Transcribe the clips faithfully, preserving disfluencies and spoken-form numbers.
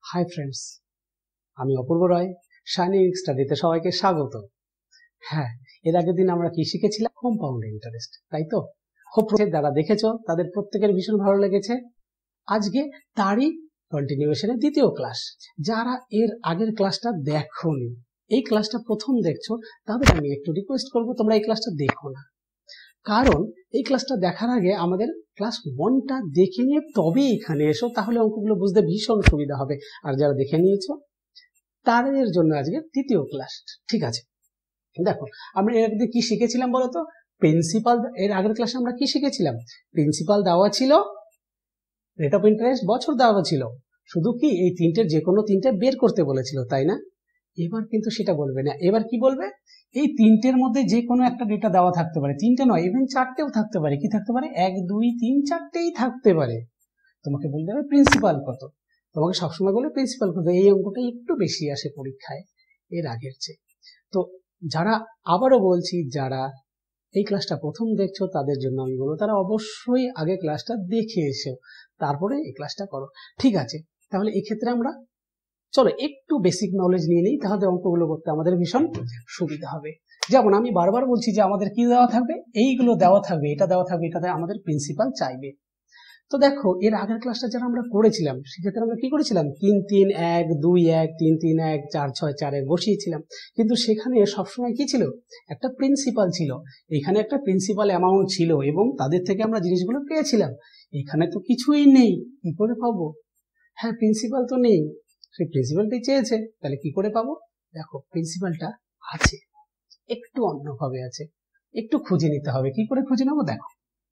Hi friends, আমি অপূর্ব রায়, shining স্টাডিতে সবাইকে স্বাগত। হ্যাঁ, এর আগের দিন আমরা কি শিখেছিলাম? কম্পাউন্ড ইন্টারেস্ট, তাই তো? হোপ যারা দেখেছো তাদের প্রত্যেকের ভীষণ ভালো লেগেছে। আজকে তারই কন্টিনিউশনের দ্বিতীয় ক্লাস। যারা এর আগের ক্লাসটা দেখোনি, এই ক্লাসটা প্রথম দেখছো, তাদের আমি একটু রিকোয়েস্ট করবো তোমরা এই ক্লাসটা দেখো না, কারণ এই ক্লাসটা দেখার আগে আমাদের ক্লাস ওয়ানটা দেখে নিয়ে তবে এখানে এসো, তাহলে অঙ্কগুলো বুঝতে ভীষণ সুবিধা হবে। আর যারা দেখে নিয়েছো তাদের জন্য আজকে তৃতীয় ক্লাস। ঠিক আছে, দেখো আমরা এর আগে কি শিখেছিলাম বলতো? প্রিন্সিপাল। এর আগের ক্লাসে আমরা কি শিখেছিলাম? প্রিন্সিপাল দেওয়া ছিল, রেট অফ ইন্টারেস্ট বছর দেওয়া ছিল, শুধু কি এই তিনটের যে কোনো তিনটে বের করতে বলেছিল, তাই না? এবার কিন্তু সেটা বলবে না, এবার কি বলবে? এই তিনটের মধ্যে যে কোনো একটা ডেটা দেওয়া থাকতে পারে, তিনটে নয়, ইভেন চারটেও থাকতে পারে। কি থাকতে পারে? এক দুই তিন চারটেই থাকতে পারে। তোমাকে বলতে হবে প্রিন্সিপাল কত, তোমাকে সবসময় বলে প্রিন্সিপাল কত। এই অঙ্কটা একটু বেশি আসে পরীক্ষায় এর আগের চেয়ে। তো যারা, আবারও বলছি, যারা এই ক্লাসটা প্রথম দেখছো তাদের জন্য আমি বলবো তারা অবশ্যই আগে ক্লাসটা দেখে এসো, তারপরে এই ক্লাসটা করো। ঠিক আছে, তাহলে এক্ষেত্রে আমরা চলো একটু বেসিক নলেজ নিয়ে নিই, তাহলে অঙ্কগুলো করতে আমাদের ভীষণ সুবিধা হবে। যেমন আমি বারবার বলছি যে আমাদের কি দেওয়া থাকবে, এইগুলো দেওয়া থাকবে, এটা দেওয়া থাকবে, এটাতে আমাদের প্রিন্সিপাল চাইবে। তো দেখো এর আগের ক্লাসটা যারা আমরা করেছিলাম সেক্ষেত্রে আমরা কি করেছিলাম? তিন তিন এক দুই এক, তিন তিন এক, চার ছয় চার এক বসিয়েছিলাম, কিন্তু সেখানে সবসময় কি ছিল? একটা প্রিন্সিপাল ছিল। এখানে একটা প্রিন্সিপাল অ্যামাউন্ট ছিল এবং তাদের থেকে আমরা জিনিসগুলো পেয়েছিলাম। এখানে তো কিছুই নেই, কি করে পাবো? হ্যাঁ, প্রিন্সিপাল তো নেই, সেই প্রিন্সিপালটাই চেয়েছে, তাহলে কি করে পাবো? দেখো প্রিন্সিপালটা আছে, একটু অন্যভাবে আছে, একটু খুঁজে নিতে হবে। কি করে খুঁজে নেবো? দেখো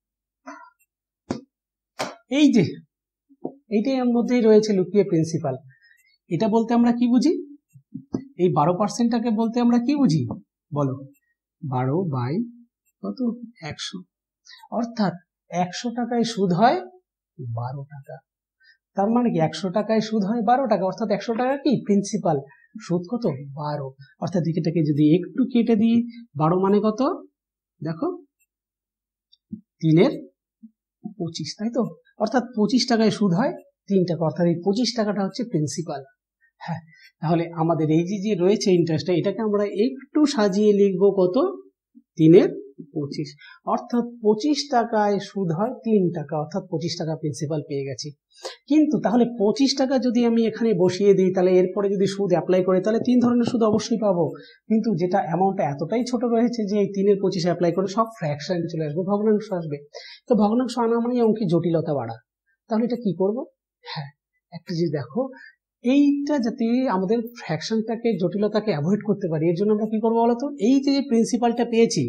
এই যে এইটাই এর মধ্যেই রয়েছে লুকিয়ে প্রিন্সিপাল। এটা বলতে আমরা কি বুঝি? এই বারো পার্সেন্টটাকে বলতে আমরা কি বুঝি বলো? বারো বাই কত? একশো। অর্থাৎ একশো টাকায় সুদ হয় বারো টাকা। তার মানে কি একশো টাকায় সুদ হয় বারো টাকা, অর্থাৎ একশো টাকা কি প্রিন্সিপাল, সুদ কত? বারো। অর্থাৎ এটাকে যদি একটু কেটে দিই, বারো মানে কত? দেখো তিনের পঁচিশ, তাই তো? অর্থাৎ পঁচিশ টাকায় সুদ হয় তিন টাকা, অর্থাৎ এই পঁচিশ টাকাটা হচ্ছে প্রিন্সিপাল। হ্যাঁ, তাহলে আমাদের এই যে যে রয়েছে ইন্টারেস্টটা, এটাকে আমরা একটু সাজিয়ে লিখবো কত? তিনের পঁচিশ। অর্থাৎ পঁচিশ টাকায় সুদ হয় তিন টাকা, অর্থাৎ পঁচিশ টাকা প্রিন্সিপাল পেয়ে গেছি। কিন্তু তাহলে পঁচিশ টাকা যদি আমি এখানে বসিয়ে দিই, তাহলে এরপরে যদি সুদ অ্যাপ্লাই করে তাহলে তিন ধরনের সুদ অবশ্যই পাবো। কিন্তু যেটা অ্যামাউন্টটা এতটাই ছোট রয়েছে যে এই তিনের পঁচিশে অ্যাপ্লাই করে সব ফ্র্যাকশন চলে আসবে, ভগ্নাংশ আসবে। তো ভগ্নাংশ আনা মানে অঙ্কে জটিলতা বাড়া। তাহলে এটা কি করব? হ্যাঁ, একটা জিনিস দেখো, এইটা যাতে আমাদের ফ্র্যাকশনটাকে, জটিলতাকে অ্যাভয়েড করতে পারি, এর জন্য আমরা কি করবো বলতো? এই যে প্রিন্সিপালটা পেয়েছি,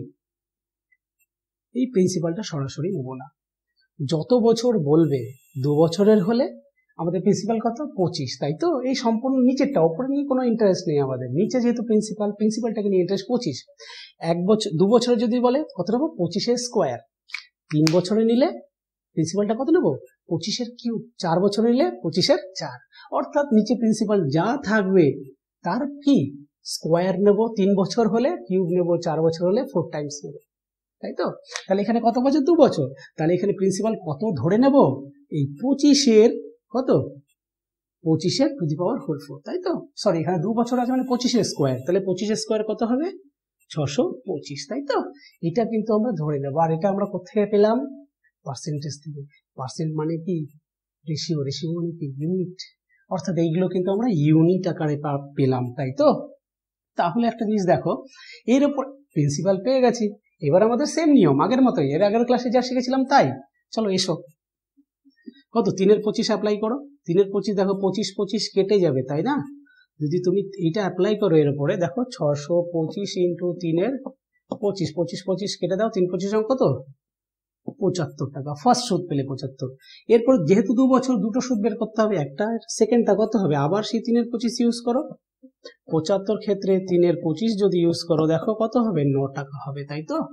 এই প্রিন্সিপালটা সরাসরি নেব না। যত বছর বলবে, দু বছরের হলে আমাদের প্রিন্সিপাল কত? পঁচিশ, তাই তো? এই সম্পূর্ণ নিচেরটা, ওপরে নিয়ে কোনো ইন্টারেস্ট নেই আমাদের, নিচে যেহেতু প্রিন্সিপাল, প্রিন্সিপালটাকে নিয়ে ইন্টারেস্ট পঁচিশ। এক বছর, দু বছরে যদি বলে কত নেবো? পঁচিশের স্কোয়ার। তিন বছরে নিলে প্রিন্সিপালটা কত নেবো? পঁচিশের কিউব। চার বছরে নিলে পঁচিশের চার। অর্থাৎ নিচে প্রিন্সিপাল যা থাকবে তার কি স্কোয়ার নেব তিন বছর হলে, কিউব নেব চার বছর হলে, ফোর টাইমস নেব, তাই তো? তাহলে এখানে কত বছর? দু বছর। তাহলে এখানে প্রিন্সিপাল কত ধরে নেব? এই পঁচিশের কত? পঁচিশের to the power four four, তাই তো? সরি, এখানে দু বছর আছে মানে পঁচিশের স্কোয়ার, তাহলে পঁচিশের স্কোয়ার কত হবে? ছশো পঁচিশ, তাই তো? এটা কিন্তু আমরা ধরে নেবো। আর এটা আমরা কোথেকে পেলাম? পার্সেন্টেজ থেকে। পার্সেন্ট মানে কি? রেশিও। রেশিও মানে কি? ইউনিট। অর্থাৎ এইগুলো কিন্তু আমরা ইউনিট আকারে পেলাম, তাই তো? তাহলে একটা জিনিস দেখো, এর উপর প্রিন্সিপাল পেয়ে গেছি, এবার আমাদের সেম নিয়ম আগের মতোই, এর আগের ক্লাসে যা শিখেছিলাম তাই। চলো এসো, কত? তিনের পঁচিশ অ্যাপ্লাই করো। তিনের পঁচিশ, দেখো পঁচিশ পঁচিশ কেটে যাবে, তাই না? যদি তুমি এটা অ্যাপ্লাই করো এর উপরে, দেখো ছশো পঁচিশ ইন্টু তিনের পঁচিশ, পঁচিশ পঁচিশ কেটে দাও, তিন পঁচিশ কত? পঁচাত্তর টাকা। ফার্স্ট সুদ পেলে পঁচাত্তর। এরপর যেহেতু দু বছর, দুটো সুদ বের করতে হবে, একটা সেকেন্ডটা কত হবে? আবার সেই তিনের পঁচিশ ইউজ করো। পঁচাত্তর ক্ষেত্রে তিনের পঁচিশ যদি ইউজ করো, দেখো কত হবে? ন টাকা হবে, তাই তো?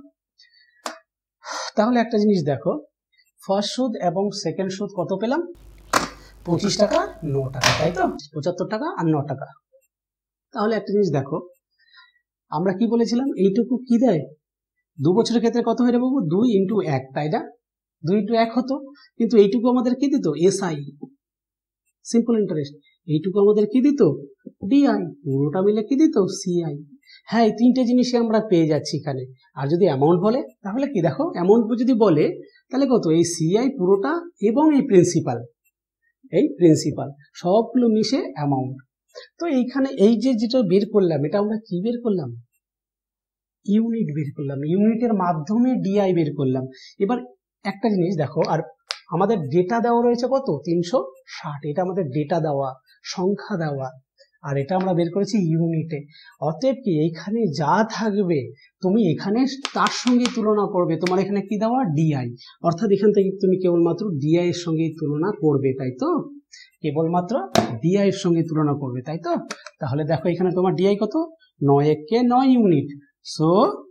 তাহলে একটা জিনিস দেখো, ফার্স্ট সুদ এবং সেকেন্ড সুদ কত পেলাম? পঁচিশ টাকা, ন টাকা, তাই তো? পঁচাত্তর টাকা আর ন টাকা। তাহলে একটা জিনিস দেখো, আমরা কি বলেছিলাম? এইটুকু কি দেয়? দু বছরের ক্ষেত্রে কত হয়ে যাবো? দুই ইন্টু এক, তাই না? দুই ইন্টু এক হতো, কিন্তু এইটুকু আমাদের কি দিত? এসআই, সিম্পল ইন্টারেস্ট, এইটুকু আমাদের কি দিত ডিআই, পুরোটা মিলে কি দিত সিআই। হ্যাঁ, এই তিনটে জিনিসই আমরা পেয়ে যাচ্ছি এখানে। আর যদি অ্যামাউন্ট বলে তাহলে কি, দেখো অ্যামাউন্ট যদি বলে তাহলে কত, এই সিআই পুরোটা এবং এই প্রিন্সিপাল, এই প্রিন্সিপাল সবগুলো মিশে অ্যামাউন্ট। তো এইখানে এই যে যেটা বের করলাম, এটা আমরা কি বের করলাম, ইউনিট বের করলাম, ইউনিটের মাধ্যমে ডিআই বের করলাম। এবার একটা জিনিস দেখো, আর আমাদের ডেটা দেওয়া রয়েছে কত, তিনশো ষাট, এটা আমাদের ডেটা দেওয়া, সংখ্যা দেওয়া, আর এটা আমরা বের করেছি ইউনিটে। অতএব কি এইখানে যা থাকবে তুমি এখানে তার সঙ্গে তুলনা করবে, তোমার এখানে কি দেওয়া ডিআই, অর্থাৎ এখান থেকে তুমি কেবলমাত্র ডিআই এর সঙ্গে তুলনা করবে, তাই তো, কেবলমাত্র ডিআই এর সঙ্গে তুলনা করবে, তাই তো। তাহলে দেখো এখানে তোমার ডিআই কত, নয় একে নয় ইউনিট, সো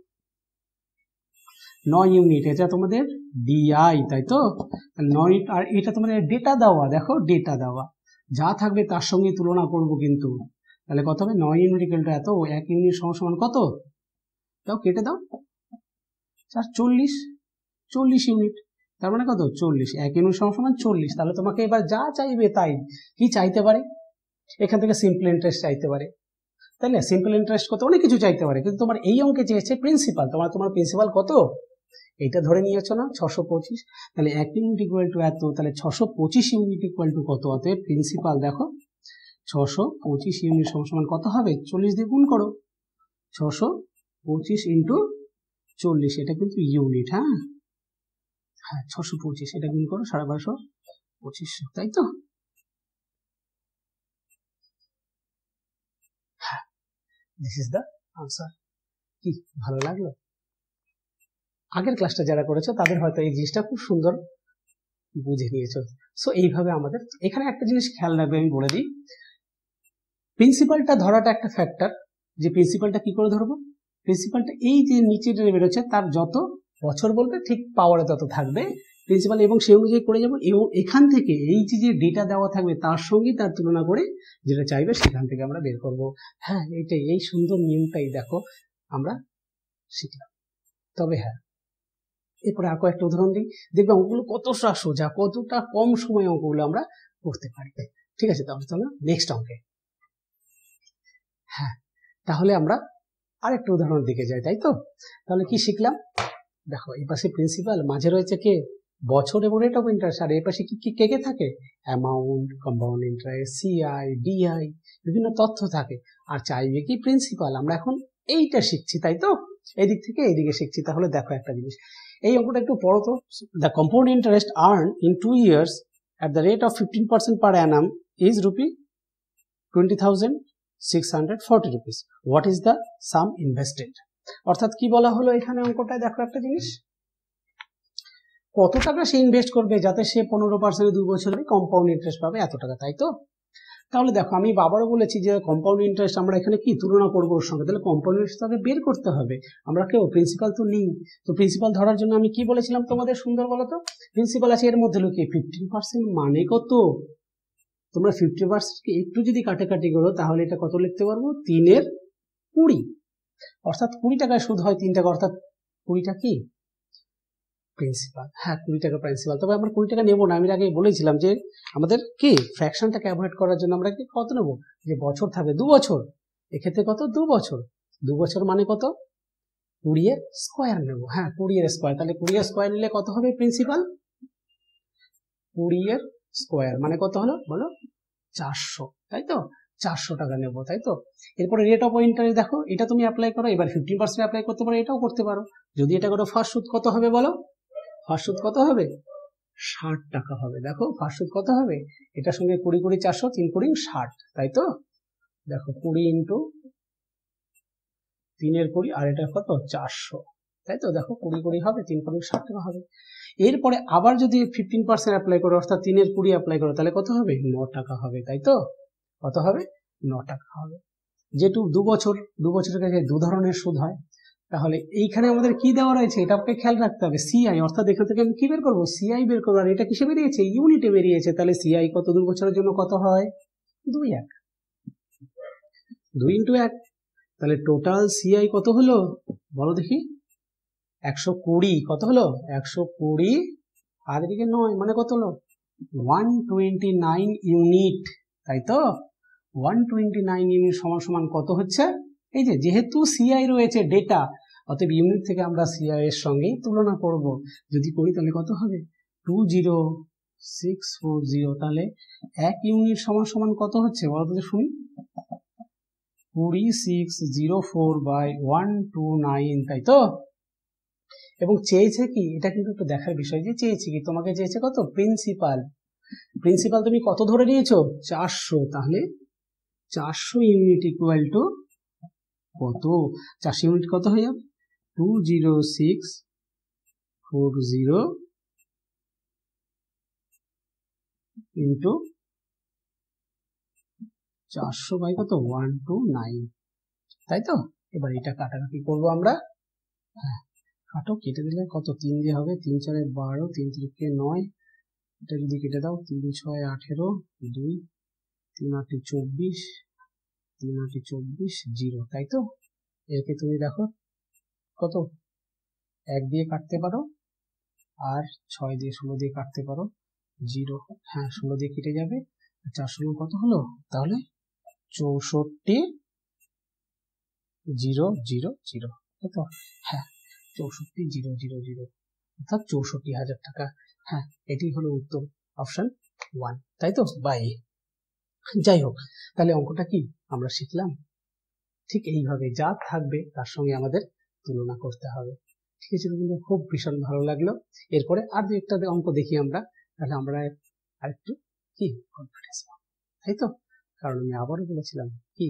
নয় ইউনিট, এটা তোমাদের ডিআই, তাই তো, নয়। আর এটা তোমাদের ডেটা দেওয়া, দেখো ডেটা দেওয়া, যা থাকবে তার সঙ্গে তুলনা করব কিন্তু, তাহলে কত হবে, নয় ইউনিট ইকুয়াল টু এত, এক ইউনিট সমান কত, দাও কেটে দাও, চার চল্লিশ, চল্লিশ ইউনিট, তার মানে কত চল্লিশ, এক ইউনিট সমান চল্লিশ। তাহলে তোমাকে এবার যা চাইবে তাই, কি চাইতে পারে, এখান থেকে সিম্পল ইন্টারেস্ট চাইতে পারে, তাই না, সিম্পল ইন্টারেস্ট কত, অনেক কিছু চাইতে পারে, কিন্তু তোমার এই অঙ্কে চেয়েছে প্রিন্সিপাল, তোমার তোমার প্রিন্সিপাল কত, এইটা ধরে নিয়েছো না, ছশো পঁচিশ, তাহলে এক ইউনিট ইকুয়াল টু এত, তাহলে ছশো পঁচিশ ইউনিট ইকুয়াল টু কত, অতএব প্রিন্সিপাল দেখো ছশো পঁচিশ ইউনিট সমান কত হবে, চল্লিশ দিয়ে গুণ করো, ছশো পঁচিশ ইন্টু চল্লিশ, এটা কিন্তু ইউনিট, হ্যাঁ হ্যাঁ ছশো পঁচিশ, এটা গুণ করো সাড়ে বারোশো পঁচিশশো, তাই তো। হ্যাঁ, দিস ইজ দ্য আনসার। কি ভালো লাগলো? আগের ক্লাসটা যারা করেছো তাদের হয়তো এই জিনিসটা খুব সুন্দর বুঝে নিয়েছো। সো এইভাবে আমাদের এখানে একটা জিনিস খেয়াল রাখবে, আমি বলে দিই, প্রিন্সিপালটা ধরাটা একটা ফ্যাক্টর, যে প্রিন্সিপালটা কি করে ধরবো, প্রিন্সিপালটা এই যে নিচে বেরোচ্ছে তার যত বছর বলবে ঠিক পাওয়ারে তত থাকবে প্রিন্সিপাল, এবং সেই অনুযায়ী করে যাবো, এবং এখান থেকে এই যে যে ডেটা দেওয়া থাকবে তার সঙ্গে তার তুলনা করে যেটা চাইবে সেখান থেকে আমরা বের করব। হ্যাঁ, এইটাই, এই সুন্দর নিয়মটাই দেখো আমরা শিখলাম। তবে হ্যাঁ, এরপরে আর কয়েকটা উদাহরণ দিই, দেখবে অঙ্কগুলো কতটা সোজা, কতটা কম সময়ে অঙ্কগুলো আমরা করতে পারি। ঠিক আছে, তাহলে চলো নেক্সট অঙ্কে। হ্যাঁ, তাহলে আমরা আরেকটা উদাহরণের দিকে যাই, তাই তো। তাহলে কি শিখলাম, দেখো এই পাশে প্রিন্সিপাল, মাঝে রয়েছে কে, বছর এবং রেট অফ ইন্টারেস্ট, আর এই পাশে কি কি কে কে থাকে, amount, compound interest, C I, D I, বিভিন্ন তথ্য থাকে, আর চাইবে কি প্রিন্সিপাল। আমরা এখন এইটা শিখছি, তাই তো, এই দিক থেকে এইদিকে শিখছি। তাহলে দেখো একটা জিনিস, এই অঙ্কটা একটু পড়ো তো, the compound interest earn in two years at the rate of fifteen percent per annum is rupee twenty thousand six hundred forty rupees. What is the sum invested? অর্থাৎ কি বলা হলো এখানে অঙ্কটায়, দেখো একটা জিনিস, কত টাকা সে ইনভেস্ট করবে যাতে সে পনেরো পার্সেন্ট দুই বছরে কম্পাউন্ড ইন্টারেস্ট পাবে এত টাকা, তাই তো। তাহলে দেখো আমি বাবারও বলেছি যে কম্পাউন্ড ইন্টারেস্ট আমরা এখানে কি তুলনা করবো ওর সঙ্গে, তাহলে কম্পাউন্ড ইন্টারেস্ট তাকে বের করতে হবে, আমরা কেউ প্রিন্সিপাল তো নেই, তো প্রিন্সিপাল ধরার জন্য আমি কি বলেছিলাম তোমাদের, সুন্দর বলো তো, প্রিন্সিপাল আছে এর মধ্যে লুকিয়ে, ফিফটিন পার্সেন্ট মানে কত, তোমরা ফিফটি পার্সেন্টকে একটু যদি কাটাকাটি করো তাহলে এটা কত লিখতে পারবো, তিনের কুড়ি, অর্থাৎ কুড়ি টাকায় সুদ হয় তিন টাকা, অর্থাৎ কুড়িটা কি প্রিন্সিপাল, হ্যাঁ কুড়ি টাকা প্রিন্সিপাল। তবে আমরা কুড়ি টাকা নেবো না, আমি আগে বলেছিলাম যে আমাদের কি ফ্র্যাকশনটাকে অ্যাভয়েড করার জন্য আমরা কি কত নেবো, যে বছর থাকবে দু বছর, এক্ষেত্রে কত দু বছর, দু বছর মানে কত কুড়ি এর স্কোয়ার নেবো, হ্যাঁ কুড়ি এর স্কোয়ার, তাহলে কুড়ি এর স্কোয়ার নিলে কত হবে প্রিন্সিপাল, কুড়ি এর স্কোয়ার মানে কত হলো বলো, চারশো, তাই তো, চারশো টাকা নেবো, তাই তো। এরপরে রেট অফ ইন্টারেস্ট দেখো, এটা তুমি অ্যাপ্লাই করো, এবার ফিফটিন পার্সেন্ট অ্যাপ্লাই করতে পারো, এটাও করতে পারো। যদি এটা করো ফার্স্ট সুদ কত হবে বলো, ফার্স্ট সুদ কত হবে, ষাট টাকা হবে। দেখো ফার্স্ট সুদ কত হবে, এটার সঙ্গে কুড়ি কুড়ি চারশো, তিন কুড়ি ষাট, তাই তো। দেখো কুড়ি ইন্টু তিনের কুড়ি, আর এটা কত চারশো, তাই তো। দেখো কুড়ি কুড়ি হবে, তিন কুড়ি ষাট টাকা হবে। এরপরে আবার যদি ফিফটিন পার্সেন্ট অ্যাপ্লাই করো, অর্থাৎ তিনের কুড়ি অ্যাপ্লাই করো, তাহলে কত হবে, ন টাকা হবে, তাই তো। কত হবে, ন টাকা হবে। যেহেতু দু বছর, দু বছরের কাছে দু ধরনের সুদ হয়, তাহলে এইখানে আমাদের কি দেওয়া রয়েছে এটাকে খেয়াল রাখতে হবে, সিআই, অর্থাৎ এখান থেকে আমি কি বের করবো, সিআই বের করবো, আর এটা কিসে বেরিয়েছে, ইউনিটে বেরিয়েছে, তাহলে সিআই কত, দু বছরের জন্য কত হয়, দুই এক, দুই ইন্টু এক, তাহলে টোটাল সিআই কত হলো বলো দেখি, একশো কুড়ি, কত হলো একশো কুড়ি, আর এদিকে নয় মানে কত হলো ওয়ান টোয়েন্টি নাইন ইউনিট, তাই তো ওয়ান টোয়েন্টি নাইন ইউনিট সমান সমান কত হচ্ছে, এই যে যেহেতু সিআই রয়েছে ডেটা, অতএব ইউনিট থেকে আমরা সিআই এর সঙ্গে তুলনা করব, যদি করি তাহলে কত হবে two zero six four zero, তাহলে এক ইউনিট সমান সমান কত হচ্ছে বলতো শুনি, কুড়ি six zero four by one two nine, তাই তো। এবং চেয়েছে কি, এটা কিন্তু একটু দেখার বিষয় যে চেয়েছে কি, তোমাকে চেয়েছে কত প্রিন্সিপাল, প্রিন্সিপাল তুমি কত ধরে নিয়েছো চারশো, তাহলে চারশো ইউনিট ইকুয়াল টু কত, চারশো ইউনিট কত হয়ে যাবে two zero six four zero into চারশো বাই কত ওয়ান টু নাইন, তাই তো। এবার এটা কাটাকাটি করবো আমরা, হ্যাঁ কাটো, কেটে দিলে কত তিন যে হবে, তিন চারে বারো, তিন তিরিকে নয়, এটা যদি কেটে দাও তিন ছয় আঠেরো, দুই তিন আটে চব্বিশ, তিন আটে চব্বিশ জিরো, তাই তো। একে তুমি দেখো কত এক দিয়ে কাটতে পারো, আর ছয় দিয়ে ষোলো দিয়ে কাটতে পারো, জিরো, হ্যাঁ ষোলো দিয়ে কেটে যাবে, চার ষোলো কত হলো, তাহলে চৌষট্টি জিরো জিরো জিরো, তাই তো, হ্যাঁ চৌষট্টি জিরো জিরো জিরো, অর্থাৎ চৌষট্টি হাজার টাকা, হ্যাঁ এটি হলো উত্তর, অপশন ওয়ান, তাই তো বাই। যাই হোক, তাহলে অঙ্কটা কি আমরা শিখলাম, ঠিক এইভাবে যা থাকবে তার সঙ্গে আমাদের তুলনা করতে হবে, ঠিক আছে। কিন্তু খুব ভীষণ ভালো লাগলো। এরপরে আর দু একটা অঙ্ক দেখি আমরা, তাহলে আমরা আরেকটু কি কনফিডেন্স পাবো, তাই তো। কারণ আমি আবারও বলেছিলাম কি,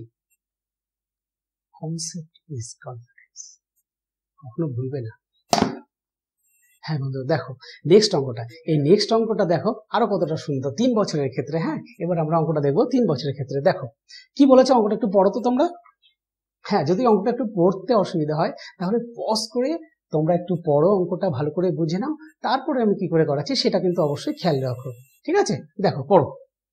কনসেপ্ট ইজ কনফিডেন্স, কখনো ভুলবে না। হ্যাঁ বন্ধু দেখো নেক্সট অঙ্কটা, এই নেক্সট অঙ্কটা দেখো আরো কতটা সুন্দর, তিন বছরের ক্ষেত্রে, হ্যাঁ এবার আমরা অঙ্কটা দেখবো তিন বছরের ক্ষেত্রে। দেখো কি বলেছে অঙ্কটা, একটু পড়ো তো তোমরা, হ্যাঁ যদি অঙ্কটা একটু পড়তে অসুবিধা হয় তাহলে পজ করে তোমরা একটু পড়ো, অঙ্কটা ভালো করে বুঝে নাও, তারপরে আমি কি করে করাচ্ছি সেটা কিন্তু অবশ্যই খেয়াল রাখো, ঠিক আছে। দেখো পড়ো,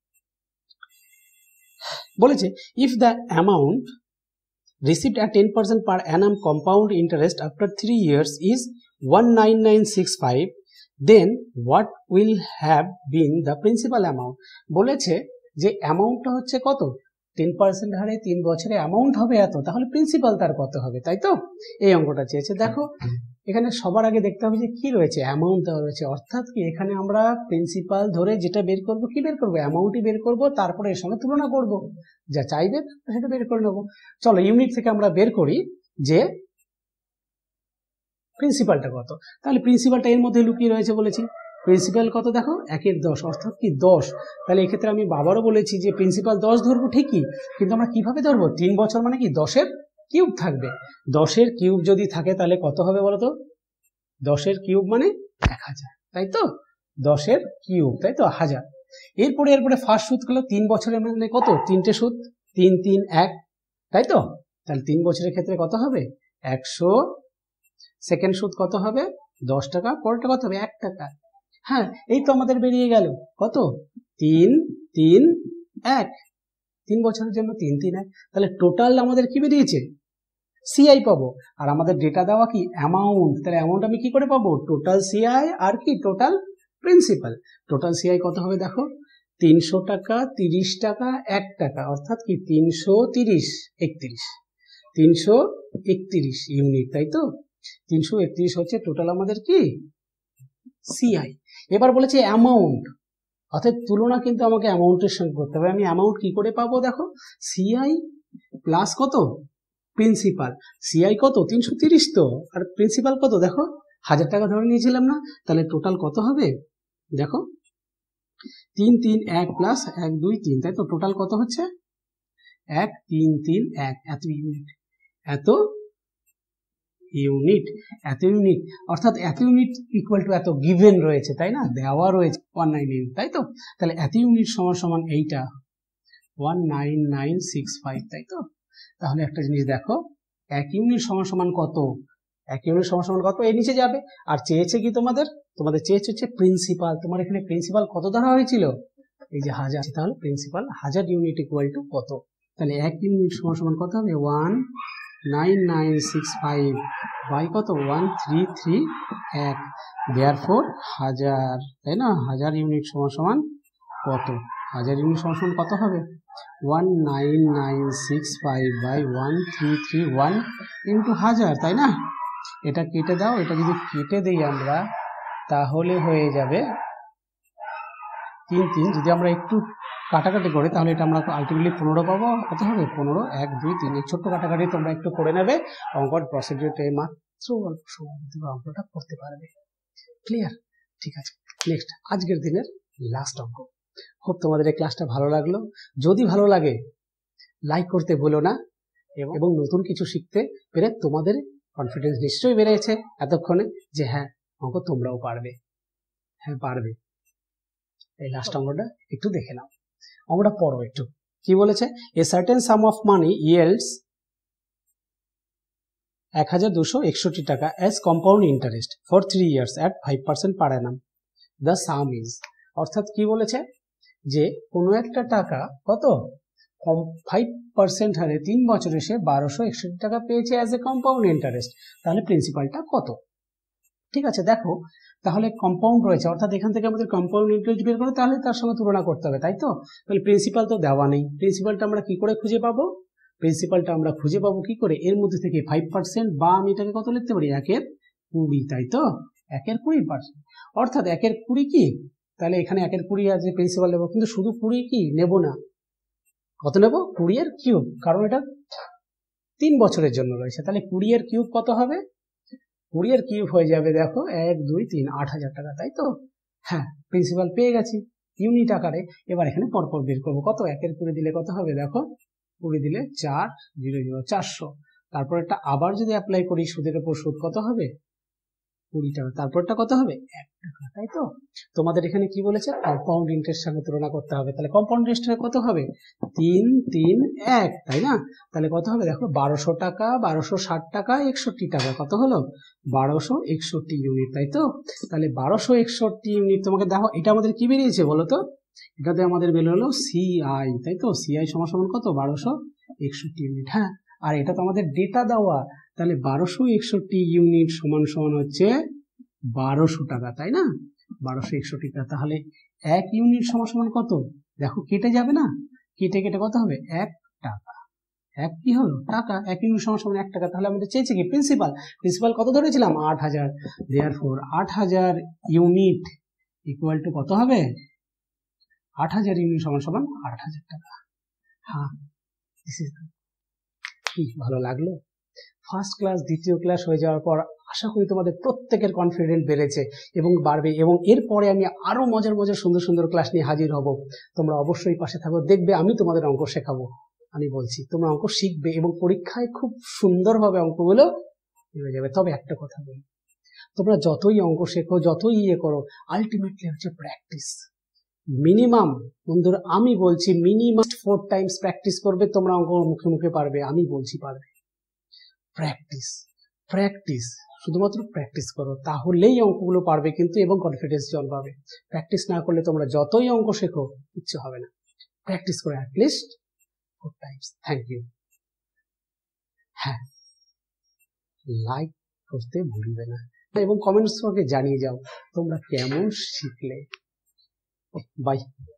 বলেছে if the amount received at ten percent per annum compound interest after three years is one nine nine six five, then what will have been the principal amount? বলেছে যে অ্যামাউন্টটা হচ্ছে কত, টেন পার্সেন্ট হারে তিন বছরে অ্যামাউন্ট হবে এত, তাহলে প্রিন্সিপাল তার কত হবে, তাই তো। এই অঙ্কটা চেয়েছে। দেখো এখানে সবার আগে দেখতে হবে যে কি রয়েছে, অ্যামাউন্ট দেওয়া রয়েছে, অর্থাৎ কি এখানে আমরা প্রিন্সিপাল ধরে যেটা বের করব, কি বের করবো অ্যামাউন্টই বের করব, তারপরে এর সঙ্গে তুলনা করব, যা চাইবে সেটা বের করে নেবো। চলো ইউনিট থেকে আমরা বের করি যে প্রিন্সিপালটা কত, তাহলে প্রিন্সিপালটা এর মধ্যে লুকিয়ে রয়েছে বলেছি, প্রিন্সিপাল কত দেখো একের দশ, অর্থাৎ কি দশ, তাহলে এক্ষেত্রে আমি বাবারও বলেছি যে প্রিন্সিপাল দশ ধরবো ঠিকই, কিন্তু আমরা কিভাবে ধরবো, তিন বছর মানে কি দশের কিউব থাকবে, দশের কিউব যদি থাকে তাহলে কত হবে বলতো, দশের কিউব মানে এক হাজার, তাই তো, দশের কিউব তাই তো হাজার। এরপরে এরপরে ফার্স্ট সুদ হলো তিন বছরের মানে কত, তিনটে সুদ, তিন তিন এক, তাই তো, তাহলে তিন বছরের ক্ষেত্রে কত হবে একশো, সেকেন্ড সুদ কত হবে দশ টাকা, পরেরটা কত হবে এক টাকা, হ্যাঁ এই তো আমাদের বেরিয়ে গেল কত তিন তিন এক, তিন বছরের জন্য তিন তিন এক, তাহলে টোটাল আমাদের কি বেরিয়েছে সিআই পাবো, আর আমাদের ডেটা দেওয়া কি অ্যামাউন্ট, তাহলে অ্যামাউন্ট আমি কি করে পাবো, টোটাল সিআই আর কি টোটাল প্রিন্সিপাল, টোটাল সিআই কত হবে দেখো তিনশো টাকা, তিরিশ টাকা, এক টাকা, অর্থাৎ কি তিনশো তিরিশ একত্রিশ, তিনশো একত্রিশ ইউনিট, তাই তো, তিনশো একত্রিশ হচ্ছে টোটাল আমাদের কি সিআই। এবার বলেছে অ্যামাউন্ট, অর্থাৎ তুলনা কিন্তু আমাকে অ্যামাউন্টের সঙ্গে করতে হবে, আমি অ্যামাউন্ট কি করে পাবো দেখো সিআই প্লাস কত প্রিন্সিপাল, সিআই কত তিনশো তিরিশ তো, আর প্রিন্সিপাল কত দেখো হাজার টাকা ধরে নিয়েছিলাম না, তাহলে টোটাল কত হবে দেখো তিন তিন এক প্লাস এক দুই তিন, তাই তো, টোটাল কত হচ্ছে এক তিন তিন এক, এত ইউনিট, এত ইউনিট, এত ইউনিট, অর্থাৎ এত ইউনিট ইকুয়াল টু এত গিভেন রয়েছে, তাই না, দেওয়া রয়েছে ওয়ান নাইন ইউনিট, তাই তো, তাহলে এত ইউনিট সমান সমান এইটা one nine nine six five, তাই তো। তাহলে একটা জিনিস দেখো এক ইউনিট সমান সমান কত, এক ইউনিট সমান সমান কত এর নিচে যাবে, আর চেয়েছে কি তোমাদের, তোমাদের চেয়েছে হচ্ছে প্রিন্সিপাল, তোমার এখানে প্রিন্সিপাল কত ধরা হয়েছিল এই যে হাজার, তাহলে প্রিন্সিপাল হাজার ইউনিট ইকুয়াল টু কত, তাহলে এক ইউনিট সমান সমান কত হবে one nine nine six five by কত ওয়ান থ্রি থ্রি এক, দেয়ার ফোর হাজার, তাই না? হাজার ইউনিট সমান সমান কত? হাজার ইউনিট সমান সমান কত হবে? One nine nine six five by one three three one into হাজার, তাই না? এটা কেটে দাও, এটা যদি কেটে দিই আমরা তাহলে হয়ে যাবে তিন তিন। যদি আমরা একটু কাটাকাটি করি তাহলে এটা আমরা আলটিমেটলি পনেরো পাবো। কত হবে? পনেরো, এক দুই তিন। এই ছোট্ট কাটাকাটি তোমরা একটু করে নেবে, অঙ্কর প্রসিডিউরটা মাত্র অল্প সময়ের মধ্যে অঙ্কটা করতে পারবে। ক্লিয়ার? ঠিক আছে, নেক্সট আজকের দিনের লাস্ট অঙ্ক। খুব তোমাদের এই ক্লাসটা ভালো লাগলো। যদি ভালো লাগে লাইক করতে ভুলো না, এবং নতুন কিছু শিখতে পেরে তোমাদের কনফিডেন্স নিশ্চয়ই বেড়েছে এতক্ষণে যে হ্যাঁ অঙ্ক তোমরাও পারবে। হ্যাঁ পারবে। এই লাস্ট অঙ্কটা একটু দেখে নাও, অঙ্কটা পড়ো একটু। কি বলেছে? A certain some of money ইয়েল্ডস এক হাজার দুশো একষট্টি টাকা as compound interest for three years at five percent per annum. The sum is, অর্থাৎ কি বলেছে যে কোনো একটা টাকা কত ফাইভ পার্সেন্ট হারে তিন বছরে সে বারোশো একষট্টি টাকা পেয়েছে অ্যাজ এ কম্পাউন্ড ইন্টারেস্ট। তাহলে প্রিন্সিপালটা কত? ঠিক আছে, দেখো তাহলে কম্পাউন্ড রয়েছে, অর্থাৎ এখান থেকে আমাদের কম্পাউন্ড ইন্টারেস্ট বের করে তাহলে তার সঙ্গে তুলনা করতে হবে, তাই তো? তাহলে প্রিন্সিপাল তো দেওয়া নেই, প্রিন্সিপালটা আমরা কি করে খুঁজে পাবো? প্রিন্সিপালটা আমরা খুঁজে পাবো কি করে? এর মধ্যে থেকে ফাইভ পার্সেন্ট বা আমি এটাকে কত লিখতে পারি? একের কুড়ি, তাই তো? একের কুড়ি পার্সেন্ট, অর্থাৎ একের কুড়ি কি? তাহলে এখানে একের কুড়ি আছে প্রিন্সিপাল নেবো, কিন্তু শুধু কুড়ি কি নেব না, কত নেব? কুড়ি এর কিউব, কারণ এটা তিন বছরের জন্য রয়েছে। তাহলে কুড়ি এর কিউব কত হবে? কুড়ি এর কিউব হয়ে যাবে দেখো এক দুই তিন আট হাজার টাকা, তাই তো? হ্যাঁ, প্রিন্সিপাল পেয়ে গেছি ইউনিট আকারে। এবার এখানে পরপর বের করবো। কত? একের কুড়ি দিলে কত হবে? দেখো কুড়ি দিলে চার জিরো জিরো চারশো। তারপর একটা আবার যদি অ্যাপ্লাই করি সুদের উপর সুদ কত হবে? কুড়ি টাকা। তারপরটা কত হবে? এক টাকা, তাই তো? তোমাদের এখানে কি বলেছে? কম্পাউন্ড ইন্টারেস্ট সঙ্গে তুলনা করতে হবে। তাহলে কম্পাউন্ড ইন্টারেস্ট কত হবে? তিন তিন এক, তাই না? তাহলে কত হবে? দেখো বারোশো টাকা, বারোশো ষাট টাকা, একষট্টি টাকা, কত হলো? বারোশো একষট্টি ইউনিট, তাই তো? তাহলে বারোশো একষট্টি ইউনিট তোমাকে দেখো এটা আমাদের কি বেরিয়েছে বলো তো? এটাতে আমাদের বের হলো সিআই, তাই তো? সিআই সমান সমান কত? বারোশো একষট্টি ইউনিট। হ্যাঁ, আর এটা তো আমাদের ডেটা দেওয়া, তাহলে বারোশো একষট্টি ইউনিট সমান সমান হচ্ছে বারোশো টাকা, তাই না? বারোশো একষট্টি টাকা। তাহলে এক ইউনিট সমান সমান কত? দেখো কেটে যাবে না, কেটে কেটে কত হবে? এক টাকা। এক কি হলো? টাকা। এক ইউনিট সমান সমান এক টাকা। তাহলে আমাদের চেয়েছে কি? প্রিন্সিপাল। প্রিন্সিপাল কত ধরেছিলাম? আট হাজার। দেয়ারফর আট হাজার ইউনিট ইকুয়াল টু কত হবে? আট হাজার ইউনিট সমান সমান আট হাজার টাকা। হ্যাঁ, কি ভালো লাগলো? ফার্স্ট ক্লাস দ্বিতীয় ক্লাস হয়ে যাওয়ার পর আশা করি তোমাদের প্রত্যেকের কনফিডেন্স বেড়েছে এবং বাড়বে, এবং এরপরে আমি আরো মজার মজার সুন্দর সুন্দর ক্লাস নিয়ে হাজির হব। তোমরা অবশ্যই পাশে থাকো, দেখবে আমি তোমাদের অঙ্ক শেখাবো। আমি বলছি তোমরা অঙ্ক শিখবে এবং পরীক্ষায় খুব সুন্দরভাবে অঙ্কগুলো হয়ে যাবে। তবে একটা কথা বলি, তোমরা যতই অঙ্ক শেখো, যতই ইয়ে করো, আলটিমেটলি হচ্ছে প্র্যাকটিস। মিনিমাম বন্ধুরা আমি বলছি মিনিমাম ফোর টাইমস প্র্যাকটিস করবে, তোমরা অঙ্ক মুখে মুখে পারবে। আমি বলছি পারবে। প্র্যাকটিস প্র্যাকটিস শুধুমাত্র প্র্যাকটিস করো, তাহলেই অঙ্কগুলো পারবে কিন্তু, এবং কনফিডেন্স জন্মাবে। প্র্যাকটিস না করলে তোমরা যতই অঙ্ক শেখো কিচ্ছু হবে না। প্র্যাকটিস করো at least four times. Thank you. হ্যাঁ, লাইক করতে ভুলবে না এবং কমেন্টস করে জানিয়ে যাও তোমরা কেমন শিখলে। বাই।